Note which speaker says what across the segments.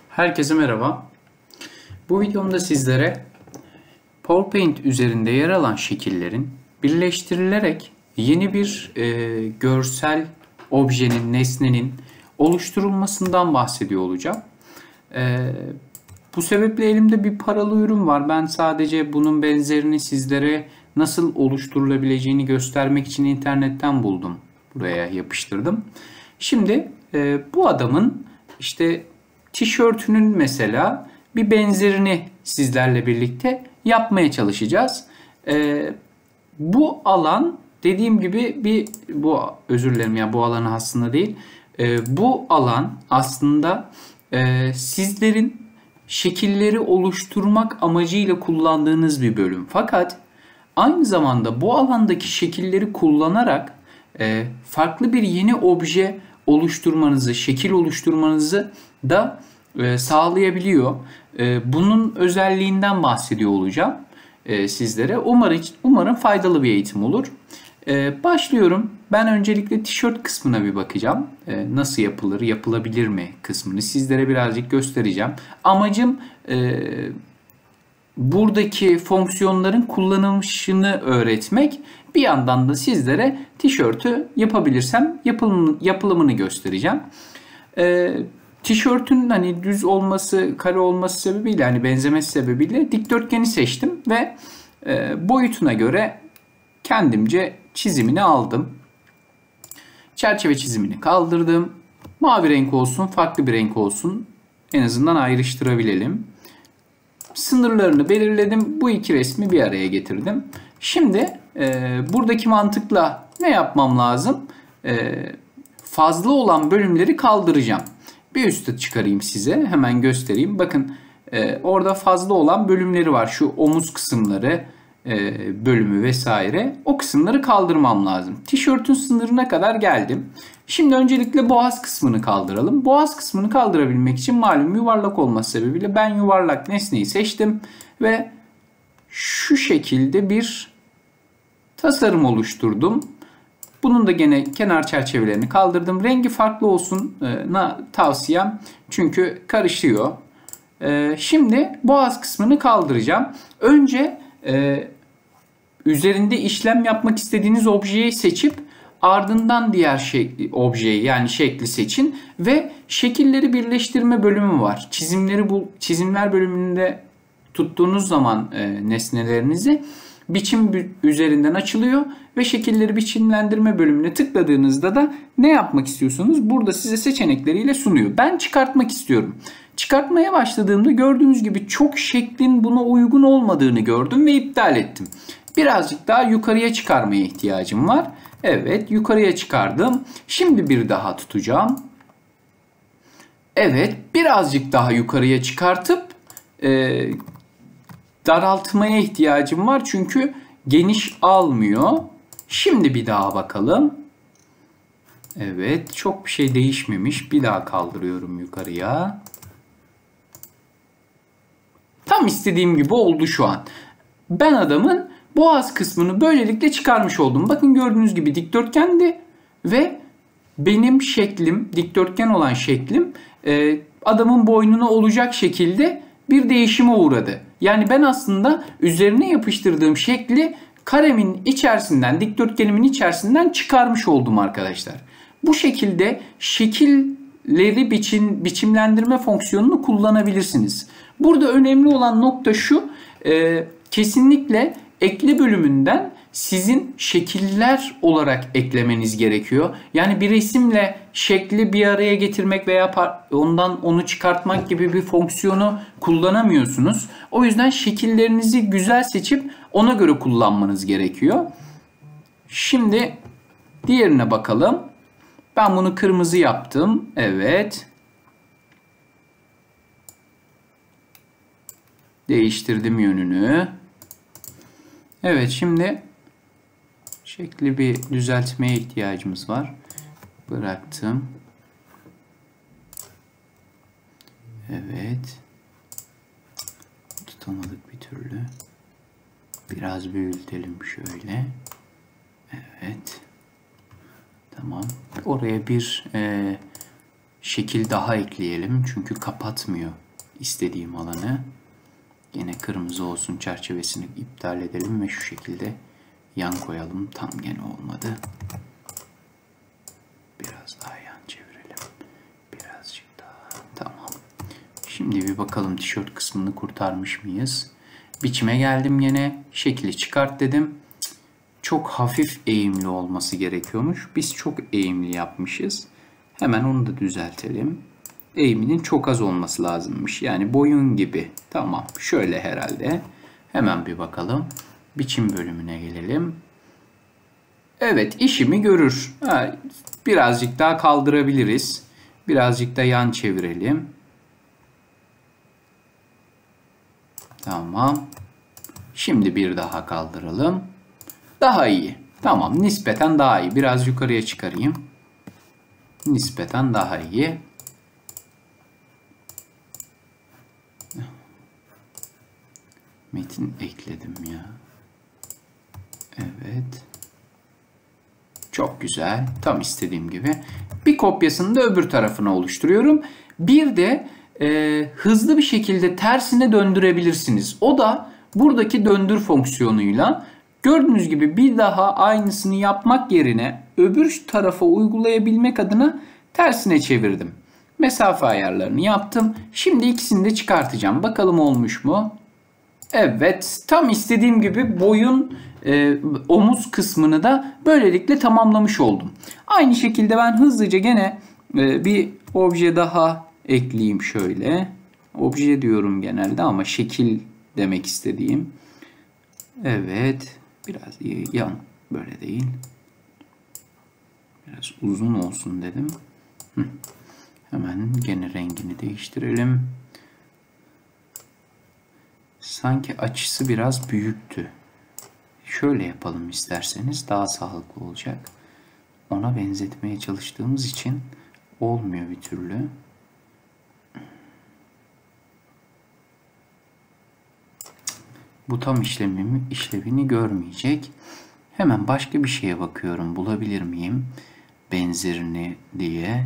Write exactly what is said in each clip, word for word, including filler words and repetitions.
Speaker 1: Herkese merhaba. Bu videomda sizlere PowerPaint üzerinde yer alan şekillerin birleştirilerek yeni bir e, görsel objenin, nesnenin oluşturulmasından bahsediyor olacağım. E, bu sebeple elimde bir paralı ürün var. Ben sadece bunun benzerini sizlere nasıl oluşturulabileceğini göstermek için internetten buldum. Buraya yapıştırdım. Şimdi e, bu adamın işte tişörtünün mesela bir benzerini sizlerle birlikte yapmaya çalışacağız. Ee, bu alan dediğim gibi bir bu özür dilerim ya bu alanı aslında değil. Ee, bu alan aslında e, sizlerin şekilleri oluşturmak amacıyla kullandığınız bir bölüm. Fakat aynı zamanda bu alandaki şekilleri kullanarak e, farklı bir yeni obje oluşturmanızı, şekil oluşturmanızı da e, sağlayabiliyor. E, bunun özelliğinden bahsediyor olacağım e, sizlere. Umarım, umarım faydalı bir eğitim olur. E, başlıyorum. Ben öncelikle tişört kısmına bir bakacağım. E, nasıl yapılır, yapılabilir mi kısmını sizlere birazcık göstereceğim. Amacım e, buradaki fonksiyonların kullanılışını öğretmek. Bir yandan da sizlere tişörtü yapabilirsem yapılım, yapılımını göstereceğim. Ee, tişörtün hani düz olması, kare olması sebebiyle, hani benzemesi sebebiyle dikdörtgeni seçtim ve e, boyutuna göre kendimce çizimini aldım. Çerçeve çizimini kaldırdım. Mavi renk olsun, farklı bir renk olsun. En azından ayrıştırabilelim. Sınırlarını belirledim. Bu iki resmi bir araya getirdim. Şimdi e, buradaki mantıkla ne yapmam lazım? E, fazla olan bölümleri kaldıracağım. Bir üstü çıkarayım size. Hemen göstereyim. Bakın e, orada fazla olan bölümleri var. Şu omuz kısımları e, bölümü vesaire. O kısımları kaldırmam lazım. Tişörtün sınırına kadar geldim. Şimdi öncelikle boğaz kısmını kaldıralım. Boğaz kısmını kaldırabilmek için malum yuvarlak olması sebebiyle ben yuvarlak nesneyi seçtim ve şu şekilde bir tasarım oluşturdum. Bunun da gene kenar çerçevelerini kaldırdım. Rengi farklı olsun na tavsiyem çünkü karışıyor. Şimdi boğaz kısmını kaldıracağım. Önce üzerinde işlem yapmak istediğiniz objeyi seçip ardından diğer şekli, objeyi yani şekli seçin ve şekilleri birleştirme bölümü var. Çizimleri bu çizimler bölümünde tuttuğunuz zaman e, nesnelerinizi biçim üzerinden açılıyor ve şekilleri biçimlendirme bölümüne tıkladığınızda da ne yapmak istiyorsunuz? Burada size seçenekleriyle sunuyor. Ben çıkartmak istiyorum. Çıkartmaya başladığımda gördüğünüz gibi çok şeklin buna uygun olmadığını gördüm ve iptal ettim. Birazcık daha yukarıya çıkarmaya ihtiyacım var. Evet, yukarıya çıkardım. Şimdi bir daha tutacağım. Evet, birazcık daha yukarıya çıkartıp e, daraltmaya ihtiyacım var. Çünkü geniş almıyor. Şimdi bir daha bakalım. Evet, çok bir şey değişmemiş. Bir daha kaldırıyorum yukarıya. Tam istediğim gibi oldu şu an. Ben adamın boğaz kısmını böylelikle çıkarmış oldum. Bakın gördüğünüz gibi dikdörtgendi ve benim şeklim, dikdörtgen olan şeklim adamın boynuna olacak şekilde bir değişime uğradı. Yani ben aslında üzerine yapıştırdığım şekli karemin içerisinden, dikdörtgenimin içerisinden çıkarmış oldum arkadaşlar. Bu şekilde şekilleri biçim, biçimlendirme fonksiyonunu kullanabilirsiniz. Burada önemli olan nokta şu, e, kesinlikle ekle bölümünden sizin şekiller olarak eklemeniz gerekiyor. Yani bir resimle şekli bir araya getirmek veya ondan onu çıkartmak gibi bir fonksiyonu kullanamıyorsunuz. O yüzden şekillerinizi güzel seçip ona göre kullanmanız gerekiyor. Şimdi diğerine bakalım. Ben bunu kırmızı yaptım. Evet. Değiştirdim yönünü. Evet, şimdi şekli bir düzeltmeye ihtiyacımız var. Bıraktım. Evet. Tutamadık bir türlü. Biraz büyütelim şöyle. Evet. Tamam. Oraya bir e, şekil daha ekleyelim. Çünkü kapatmıyor istediğim alanı. Gene kırmızı olsun, çerçevesini iptal edelim ve şu şekilde yan koyalım. Tam gene olmadı. Biraz daha yan çevirelim. Birazcık daha. Tamam. Şimdi bir bakalım tişört kısmını kurtarmış mıyız? Biçime geldim yine. Şekli çıkart dedim. Çok hafif eğimli olması gerekiyormuş. Biz çok eğimli yapmışız. Hemen onu da düzeltelim. Eğiminin çok az olması lazımmış. Yani boyun gibi. Tamam. Şöyle herhalde. Hemen bir bakalım. Biçim bölümüne gelelim. Evet, işimi görür. Ha, birazcık daha kaldırabiliriz. Birazcık da yan çevirelim. Tamam. Şimdi bir daha kaldıralım. Daha iyi. Tamam, nispeten daha iyi. Biraz yukarıya çıkarayım. Nispeten daha iyi. Metin ekledim ya. Evet. Çok güzel. Tam istediğim gibi. Bir kopyasını da öbür tarafına oluşturuyorum. Bir de e, hızlı bir şekilde tersine döndürebilirsiniz. O da buradaki döndür fonksiyonuyla. Gördüğünüz gibi bir daha aynısını yapmak yerine öbür tarafa uygulayabilmek adına tersine çevirdim. Mesafe ayarlarını yaptım. Şimdi ikisini de çıkartacağım. Bakalım olmuş mu? Evet, tam istediğim gibi boyun e, omuz kısmını da böylelikle tamamlamış oldum. Aynı şekilde ben hızlıca gene e, bir obje daha ekleyeyim şöyle. Obje diyorum genelde ama şekil demek istediğim. Evet, biraz yan, böyle değil. Biraz uzun olsun dedim. Hı. Hemen gene rengini değiştirelim. Sanki açısı biraz büyüktü. Şöyle yapalım isterseniz, daha sağlıklı olacak. Ona benzetmeye çalıştığımız için olmuyor bir türlü. Bu tam işlemimi, işlevini görmeyecek. Hemen başka bir şeye bakıyorum. Bulabilir miyim benzerini diye.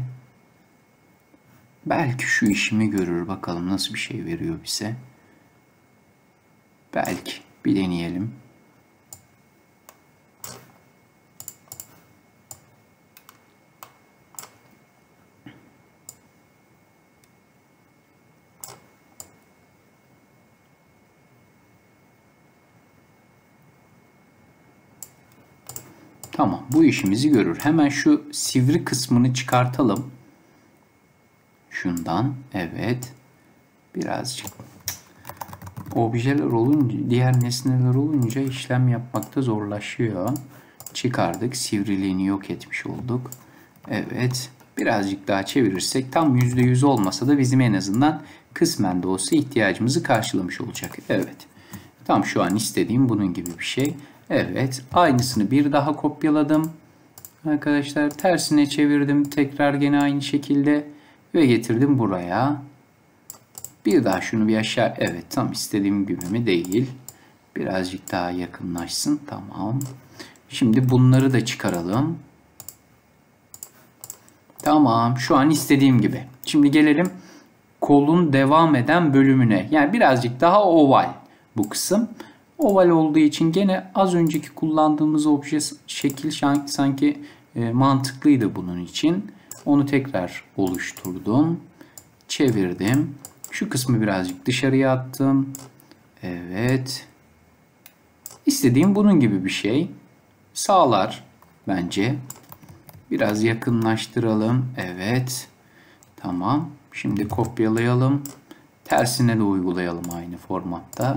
Speaker 1: Belki şu işimi görür. Bakalım nasıl bir şey veriyor bize. Belki. Bir deneyelim. Tamam. Bu işimizi görür. Hemen şu sivri kısmını çıkartalım. Şundan. Evet. Birazcık. Objeler olunca, diğer nesneler olunca işlem yapmakta zorlaşıyor. Çıkardık. Sivriliğini yok etmiş olduk. Evet. Birazcık daha çevirirsek tam yüzde yüz olmasa da bizim en azından kısmen de olsa ihtiyacımızı karşılamış olacak. Evet. Tam şu an istediğim bunun gibi bir şey. Evet. Aynısını bir daha kopyaladım. Arkadaşlar tersine çevirdim. Tekrar gene aynı şekilde ve getirdim buraya. Bir daha şunu bir aşağı. Evet, tam istediğim gibi mi? Değil. Birazcık daha yakınlaşsın. Tamam. Şimdi bunları da çıkaralım. Tamam. Şu an istediğim gibi. Şimdi gelelim kolun devam eden bölümüne. Yani birazcık daha oval bu kısım. Oval olduğu için gene az önceki kullandığımız obje şekil sanki e, mantıklıydı bunun için. Onu tekrar oluşturdum. Çevirdim. Şu kısmı birazcık dışarıya attım. Evet. İstediğim bunun gibi bir şey. Sağlar bence. Biraz yakınlaştıralım. Evet. Tamam. Şimdi kopyalayalım. Tersine de uygulayalım aynı formatta.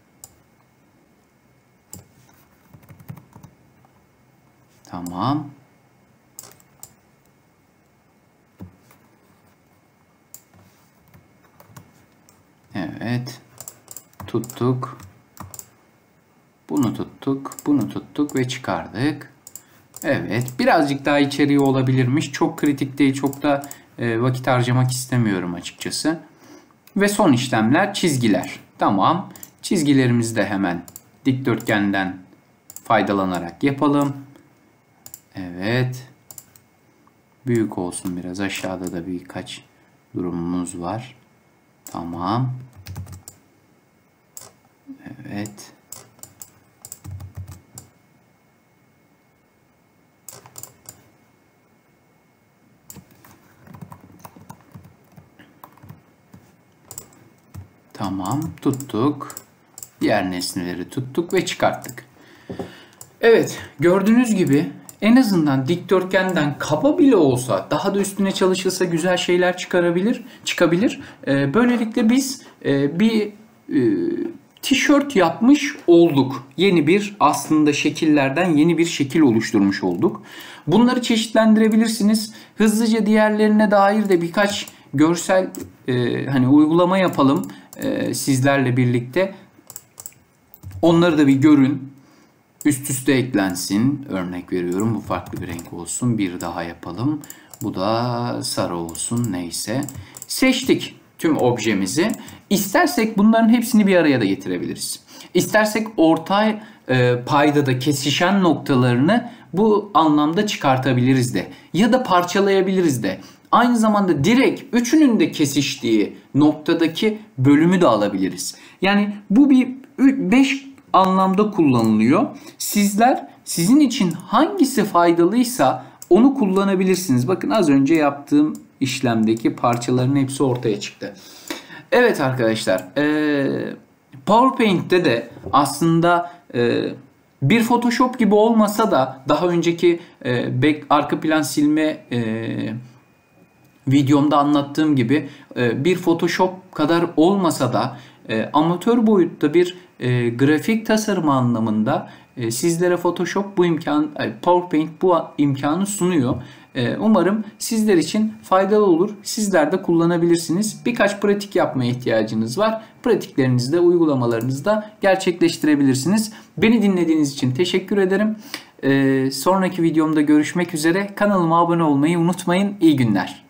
Speaker 1: Tamam. Evet. Tuttuk. Bunu tuttuk. Bunu tuttuk ve çıkardık. Evet. Birazcık daha içeriği olabilirmiş. Çok kritik değil. Çok da e, vakit harcamak istemiyorum açıkçası. Ve son işlemler çizgiler. Tamam. Çizgilerimizi de hemen dikdörtgenden faydalanarak yapalım. Evet. büyük olsun biraz. Aşağıda da birkaç durumumuz var. Tamam. Evet. Tamam, tuttuk. Diğer nesneleri tuttuk ve çıkarttık. Evet, gördüğünüz gibi en azından dikdörtgenden kaba bile olsa daha da üstüne çalışılsa güzel şeyler çıkarabilir, çıkabilir. Ee, böylelikle biz e, bir e, tişört yapmış olduk. Yeni bir aslında şekillerden yeni bir şekil oluşturmuş olduk. Bunları çeşitlendirebilirsiniz. Hızlıca diğerlerine dair de birkaç görsel e, hani uygulama yapalım e, sizlerle birlikte. Onları da bir görün. Üst üste eklensin. Örnek veriyorum. Bu farklı bir renk olsun. Bir daha yapalım. Bu da sarı olsun. Neyse. Seçtik tüm objemizi. İstersek bunların hepsini bir araya da getirebiliriz. İstersek ortay e, paydada kesişen noktalarını bu anlamda çıkartabiliriz de. Ya da parçalayabiliriz de. Aynı zamanda direkt üçünün de kesiştiği noktadaki bölümü de alabiliriz. Yani bu bir beş anlamda kullanılıyor. Sizler sizin için hangisi faydalıysa onu kullanabilirsiniz. Bakın az önce yaptığım işlemdeki parçaların hepsi ortaya çıktı. Evet arkadaşlar, PowerPaint'te de aslında bir Photoshop gibi olmasa da daha önceki back, arka plan silme videomda anlattığım gibi bir Photoshop kadar olmasa da amatör boyutta bir e, grafik tasarımı anlamında e, sizlere Photoshop bu imkan, PowerPaint bu imkanı sunuyor. E, umarım sizler için faydalı olur. Sizler de kullanabilirsiniz. Birkaç pratik yapmaya ihtiyacınız var. Pratiklerinizi de uygulamalarınızı da gerçekleştirebilirsiniz. Beni dinlediğiniz için teşekkür ederim. E, sonraki videomda görüşmek üzere. Kanalıma abone olmayı unutmayın. İyi günler.